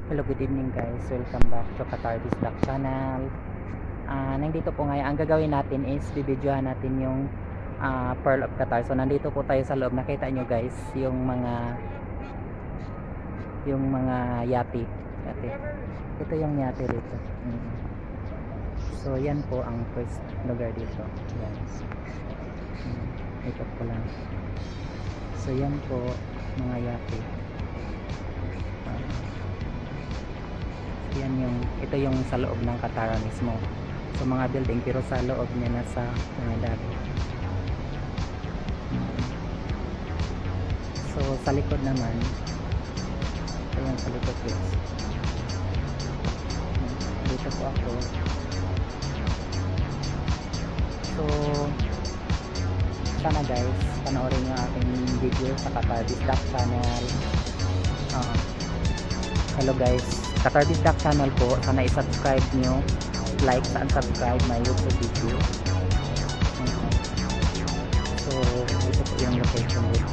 Hello, good evening guys. Welcome back to Qatar Vlog channel. Nandito po ngayon, ang gagawin natin is bibidyohan natin yung Pearl of Qatar. So nandito po tayo sa loob. Nakita nyo guys yung mga yate. Ito yung yate dito. So yan po ang first lugar dito. Yan. Ito po lang. So yan po mga yate. Ito yung sa loob ng Qatar mismo. So mga building pero sa loob niya nasa mga dagat. So sa likod naman, ito yung sa likod guys. Dito po ako. So sana guys, panoorin nyo aking video sa Qatar Vlog channel. Hello guys, Qatar Vlog channel po. Sana i-subscribe nyo, like and subscribe my YouTube video. So ito po yung location dito.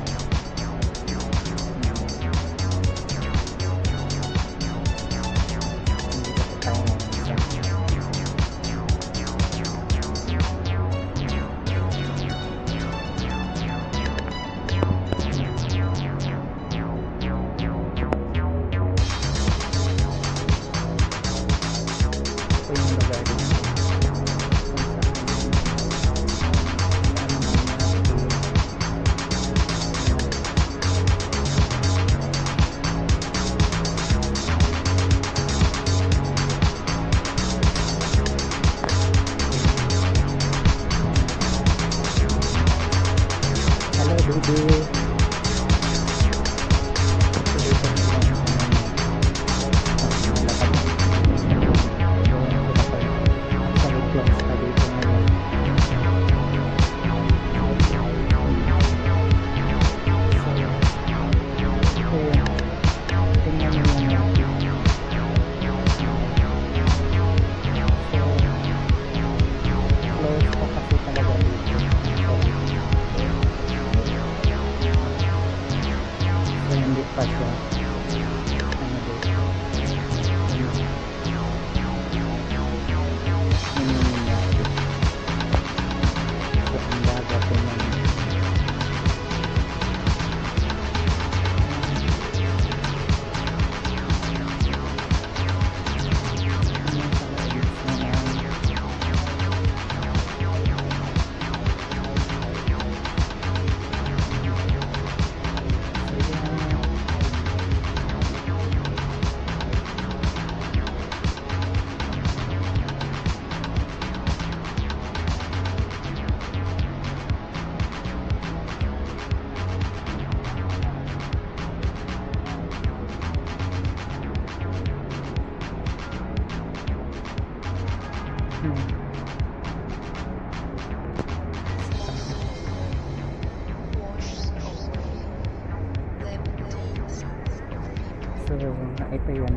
So ito yun,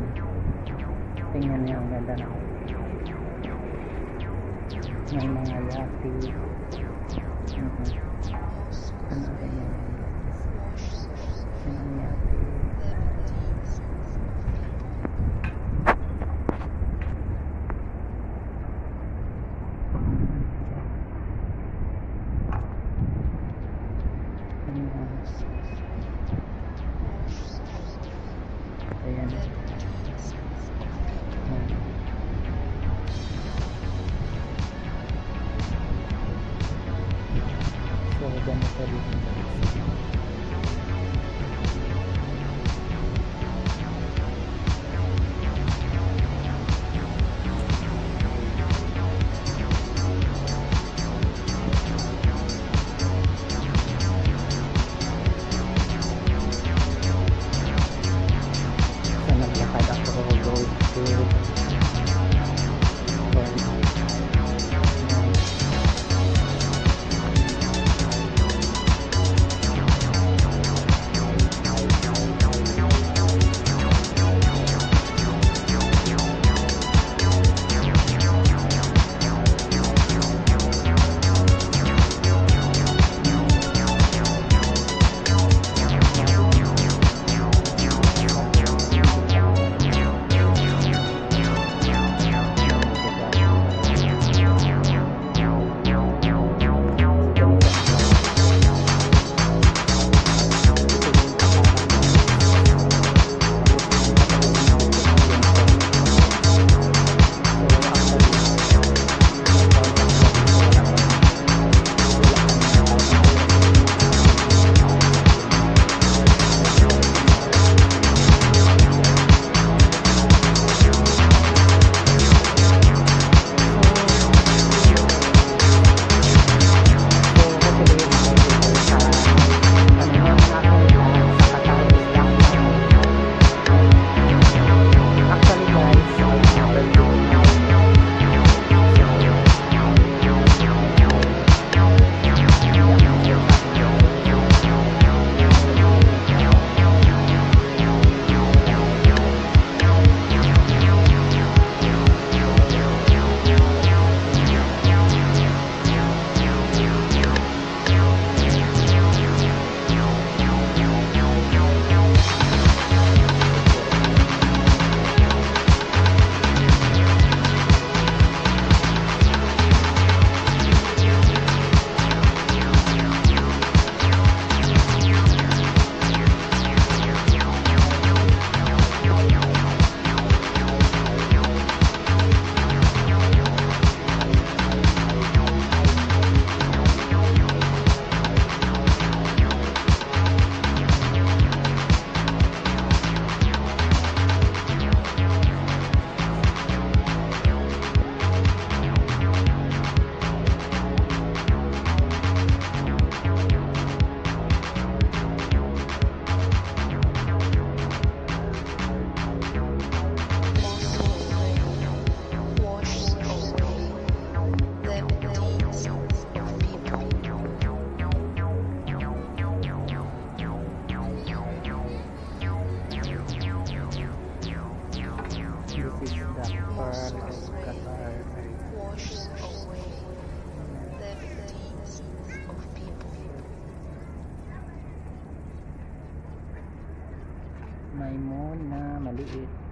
tingnan niyo ang ganda na may mga yati. Ano rin yun, mga yati. Ayan. So, ganito dito. May muna maliit.